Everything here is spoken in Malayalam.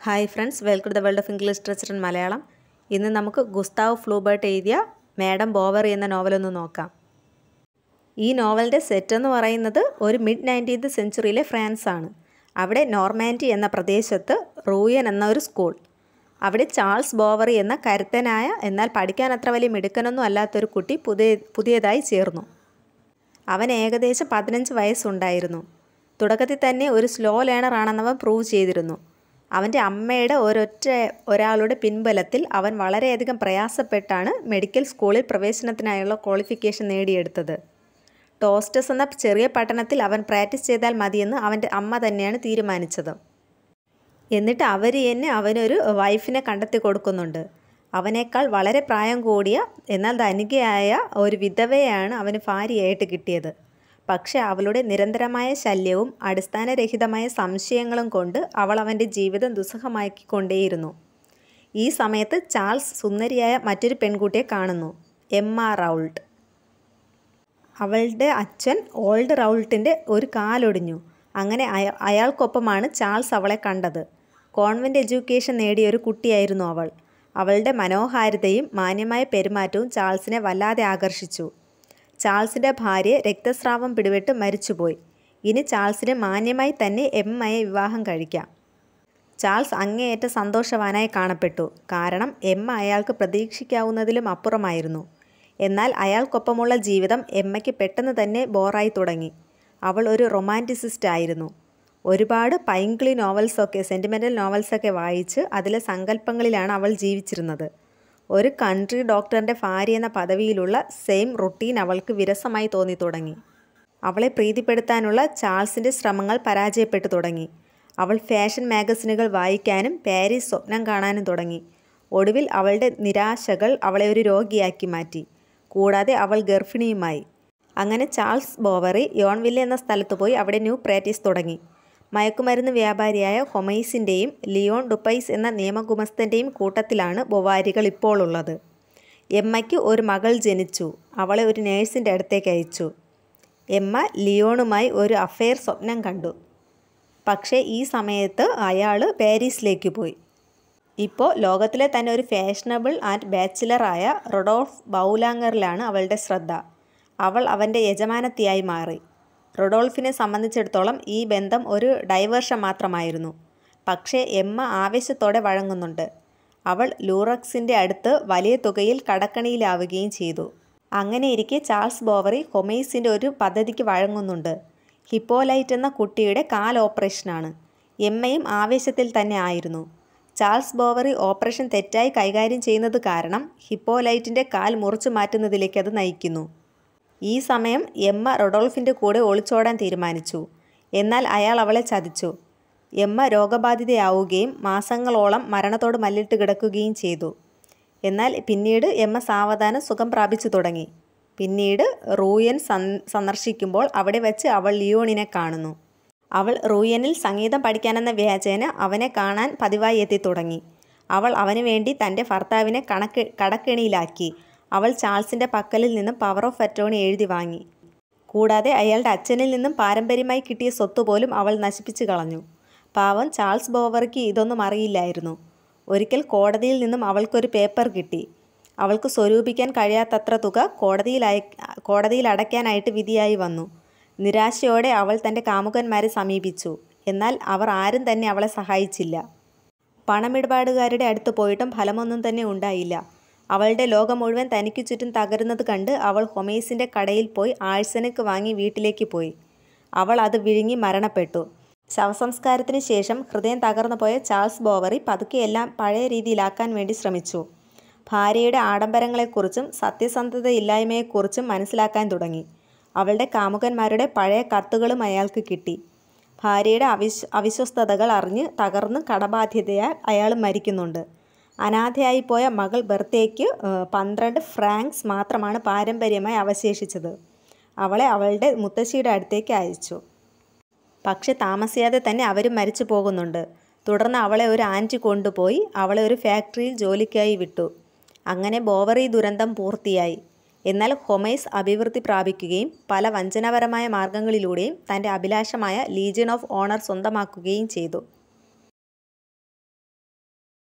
Hi friends, welcome to the world of English literature in Malayalam. ഇന്ന് നമുക്ക് ഗുസ്താവ് ഫ്ലൂബർട്ട് എഴുതിയ മാഡം ബോവറി എന്ന നോവലൊന്ന് നോക്കാം. ഈ നോവലിൻ്റെ സെറ്റ് എന്ന് പറയുന്നത് ഒരു മിഡ് 19th സെഞ്ച്വറിയിലെ ഫ്രാൻസ് ആണ്. അവിടെ നോർമാൻഡി എന്ന പ്രദേശത്ത് റൂയൻ എന്ന ഒരു സ്കൂൾ. അവിടെ ചാൾസ് ബോവറി എന്ന കരുത്തനായ എന്നാൽ പഠിക്കാൻ അത്ര വലിയ മിടുക്കനൊന്നും അല്ലാത്തൊരു കുട്ടി പുതിയതായി ചേർന്നു. അവൻ ഏകദേശം 15 വയസ്സുണ്ടായിരുന്നു. തുടക്കത്തിൽ തന്നെ ഒരു സ്ലോ ലേണർ ആണെന്നവൻ പ്രൂവ് ചെയ്തിരുന്നു. അവൻ്റെ അമ്മയുടെ ഒരാളുടെ പിൻബലത്തിൽ അവൻ വളരെയധികം പ്രയാസപ്പെട്ടാണ് മെഡിക്കൽ സ്കൂളിൽ പ്രവേശനത്തിനായുള്ള ക്വാളിഫിക്കേഷൻ നേടിയെടുത്തത്. ടോസ്റ്റസ് എന്ന ചെറിയ പട്ടണത്തിൽ അവൻ പ്രാക്ടീസ് ചെയ്താൽ മതിയെന്ന് അവൻ്റെ അമ്മ തന്നെയാണ് തീരുമാനിച്ചത്. എന്നിട്ട് അവർ തന്നെ അവനൊരു വൈഫിനെ കണ്ടെത്തി കൊടുക്കുന്നുണ്ട്. അവനേക്കാൾ വളരെ പ്രായം കൂടിയ എന്നാൽ ധനികയായ ഒരു വിധവയാണ് അവന് ഭാര്യയായിട്ട് കിട്ടിയത്. പക്ഷെ അവളുടെ നിരന്തരമായ ശല്യവും അടിസ്ഥാനരഹിതമായ സംശയങ്ങളും കൊണ്ട് അവൾ അവൻ്റെ ജീവിതം ദുസ്സഹമാക്കിക്കൊണ്ടേയിരുന്നു. ഈ സമയത്ത് ചാൾസ് സുന്ദരിയായ മറ്റൊരു പെൺകുട്ടിയെ കാണുന്നു, എമ്മ റൗൾട്ട്. അവളുടെ അച്ഛൻ ഓൾഡ് റൗൾട്ടിൻ്റെ ഒരു കാലൊടിഞ്ഞു. അങ്ങനെ അയാൾക്കൊപ്പമാണ് ചാൾസ് അവളെ കണ്ടത്. കോൺവെൻറ്റ് എഡ്യൂക്കേഷൻ നേടിയ ഒരു കുട്ടിയായിരുന്നു അവൾ. അവളുടെ മനോഹാരിതയും മാന്യമായ പെരുമാറ്റവും ചാൾസിനെ വല്ലാതെ ആകർഷിച്ചു. ചാൾസിൻ്റെ ഭാര്യ രക്തസ്രാവം പിടിപെട്ട് മരിച്ചുപോയി. ഇനി ചാൾസിന് മാന്യമായി തന്നെ എമ്മയെ വിവാഹം കഴിക്കാം. ചാൾസ് അങ്ങേയറ്റം സന്തോഷവാനായി കാണപ്പെട്ടു. കാരണം എമ്മ അയാൾക്ക് പ്രതീക്ഷിക്കാവുന്നതിലും അപ്പുറമായിരുന്നു. എന്നാൽ അയാൾക്കൊപ്പമുള്ള ജീവിതം എമ്മയ്ക്ക് പെട്ടെന്ന് തന്നെ ബോറായി തുടങ്ങി. അവൾ ഒരു റൊമാൻറ്റിസിസ്റ്റ് ആയിരുന്നു. ഒരുപാട് പൈങ്കിളി നോവൽസൊക്കെ, സെൻറ്റിമെൻ്റൽ നോവൽസൊക്കെ വായിച്ച് അതിലെ സങ്കല്പങ്ങളിലാണ് അവൾ ജീവിച്ചിരുന്നത്. ഒരു കൺട്രി ഡോക്ടറിൻ്റെ ഭാര്യ എന്ന പദവിയിലുള്ള സെയിം റുട്ടീൻ അവൾക്ക് വിരസമായി തോന്നി തുടങ്ങി. അവളെ പ്രീതിപ്പെടുത്താനുള്ള ചാൾസിൻ്റെ ശ്രമങ്ങൾ പരാജയപ്പെട്ടു തുടങ്ങി. അവൾ ഫാഷൻ മാഗസിനുകൾ വായിക്കാനും പാരീസ് സ്വപ്നം കാണാനും തുടങ്ങി. ഒടുവിൽ അവളുടെ നിരാശകൾ അവളെ ഒരു രോഗിയാക്കി മാറ്റി. കൂടാതെ അവൾ ഗർഭിണിയുമായി. അങ്ങനെ ചാൾസ് ബോവറി യോൺവില്ലെ എന്ന സ്ഥലത്ത് പോയി അവിടെ ന്യൂ പ്രാക്ടീസ് തുടങ്ങി. മയക്കുമരുന്ന് വ്യാപാരിയായ ഹൊമൈസിൻ്റെയും ലിയോൺ ഡുപ്പൈസ് എന്ന നിയമഗുമസ്തൻ്റെയും കൂട്ടത്തിലാണ് ബൊവാരികൾ ഇപ്പോൾ ഉള്ളത്. എമ്മയ്ക്ക് ഒരു മകൾ ജനിച്ചു. അവളെ ഒരു നേഴ്സിൻ്റെ അടുത്തേക്ക് അയച്ചു. എമ്മ ലിയോണുമായി ഒരു അഫെയർ സ്വപ്നം കണ്ടു. പക്ഷേ ഈ സമയത്ത് അയാൾ പാരീസിലേക്ക് പോയി. ഇപ്പോൾ ലോകത്തിലെ തന്നെ ഒരു ഫാഷനബിൾ ആൻഡ് ബാച്ചിലറായ റൊഡോൾഫ് ബൗലാങ്ങറിലാണ് അവളുടെ ശ്രദ്ധ. അവൾ അവൻ്റെ യജമാനത്തിയായി മാറി. റൊഡോൾഫിനെ സംബന്ധിച്ചിടത്തോളം ഈ ബന്ധം ഒരു ഡൈവേർഷൻ മാത്രമായിരുന്നു. പക്ഷേ എമ്മ ആവേശത്തോടെ വഴങ്ങുന്നുണ്ട്. അവൾ ലൂറക്സിൻ്റെ അടുത്ത് വലിയ തുകയിൽ കടക്കണിയിലാവുകയും ചെയ്തു. അങ്ങനെയിരിക്കെ ചാൾസ് ബോവറി ഹൊമൈസിൻ്റെ ഒരു പദ്ധതിക്ക് വഴങ്ങുന്നുണ്ട്. ഹിപ്പോലൈറ്റ് എന്ന കുട്ടിയുടെ കാൽ ഓപ്പറേഷനാണ്. എമ്മയും ആവേശത്തിൽ തന്നെ ആയിരുന്നു. ചാൾസ് ബോവറി ഓപ്പറേഷൻ തെറ്റായി കൈകാര്യം ചെയ്യുന്നത് കാരണം ഹിപ്പോലൈറ്റിൻ്റെ കാൽ മുറിച്ചു മാറ്റുന്നതിലേക്ക് അത് നയിക്കുന്നു. ഈ സമയം എമ്മ റൊഡോൾഫിൻ്റെ കൂടെ ഒളിച്ചോടാൻ തീരുമാനിച്ചു. എന്നാൽ അയാൾ അവളെ ചതിച്ചു. എമ്മ രോഗബാധിതയാവുകയും മാസങ്ങളോളം മരണത്തോട് മല്ലിട്ട് കിടക്കുകയും ചെയ്തു. എന്നാൽ പിന്നീട് എമ്മ സാവധാനം സുഖം പ്രാപിച്ചു തുടങ്ങി. പിന്നീട് റൂയൻ സന്ദർശിക്കുമ്പോൾ അവിടെ വെച്ച് അവൾ ലിയോണിനെ കാണുന്നു. അവൾ റൂയനിൽ സംഗീതം പഠിക്കാനെന്ന വ്യാജേന അവനെ കാണാൻ പതിവായി എത്തി തുടങ്ങി. അവൾ അവന് വേണ്ടി തൻ്റെ ഭർത്താവിനെ കടക്കെണിയിലാക്കി. അവൾ ചാൾസിൻ്റെ പക്കലിൽ നിന്നും പവർ ഓഫ് അറ്റോർണി എഴുതി വാങ്ങി. കൂടാതെ അയാളുടെ അച്ഛനിൽ നിന്നും പാരമ്പര്യമായി കിട്ടിയ സ്വത്ത് പോലും അവൾ നശിപ്പിച്ചു കളഞ്ഞു. പാവം ചാൾസ് ബോവറിക്ക് ഇതൊന്നും അറിയില്ലായിരുന്നു. ഒരിക്കൽ കോടതിയിൽ നിന്നും അവൾക്കൊരു പേപ്പർ കിട്ടി. അവൾക്ക് സ്വരൂപിക്കാൻ കഴിയാത്തത്ര തുക കോടതിയിൽ അടയ്ക്കാനായിട്ട് വിധിയായി വന്നു. നിരാശയോടെ അവൾ തൻ്റെ കാമുകന്മാരെ സമീപിച്ചു. എന്നാൽ അവർ ആരും തന്നെ അവളെ സഹായിച്ചില്ല. പണമിടപാടുകാരുടെ അടുത്ത് പോയിട്ടും ഫലമൊന്നും തന്നെ ഉണ്ടായില്ല. അവളുടെ ലോകം മുഴുവൻ തനിക്ക് ചുറ്റും തകരുന്നത് കണ്ട് അവൾ ഹൊമൈസിൻ്റെ കടയിൽ പോയി ആഴ്സനിക് വാങ്ങി വീട്ടിലേക്ക് പോയി. അവൾ അത് വിഴുങ്ങി മരണപ്പെട്ടു. ശവസംസ്കാരത്തിന് ശേഷം ഹൃദയം തകർന്നു പോയ ചാൾസ് ബോവറി പതുക്കെ എല്ലാം പഴയ രീതിയിലാക്കാൻ വേണ്ടി ശ്രമിച്ചു. ഭാര്യയുടെ ആഡംബരങ്ങളെക്കുറിച്ചും സത്യസന്ധതയില്ലായ്മയെക്കുറിച്ചും മനസ്സിലാക്കാൻ തുടങ്ങി. അവളുടെ കാമുകന്മാരുടെ പഴയ കത്തുകളും അയാൾക്ക് കിട്ടി. ഭാര്യയുടെ അവിശ്വസ്തതകൾ അറിഞ്ഞ് തകർന്ന് കടബാധ്യതയാൽ അയാൾ മരിക്കുന്നുണ്ട്. അനാഥയായി പോയ മകൾ ബെർത്തയ്ക്ക് 12 ഫ്രാങ്ക്സ് മാത്രമാണ് പാരമ്പര്യമായി അവശേഷിച്ചത്. അവളെ അവളുടെ മുത്തശ്ശിയുടെ അടുത്തേക്ക് അയച്ചു. പക്ഷെ താമസിയാതെ തന്നെ അവരും മരിച്ചു പോകുന്നുണ്ട്. തുടർന്ന് അവളെ ഒരു ആൻറ്റി കൊണ്ടുപോയി അവളെ ഒരു ഫാക്ടറിയിൽ ജോലിക്കായി വിട്ടു. അങ്ങനെ ബോവറി ദുരന്തം പൂർത്തിയായി. എന്നാൽ ഹൊമൈസ് അഭിവൃദ്ധി പ്രാപിക്കുകയും പല വഞ്ചനാപരമായ മാർഗങ്ങളിലൂടെയും തൻ്റെ അഭിലാഷമായ ലീജിയൻ ഓഫ് ഓണർ സ്വന്തമാക്കുകയും ചെയ്തു.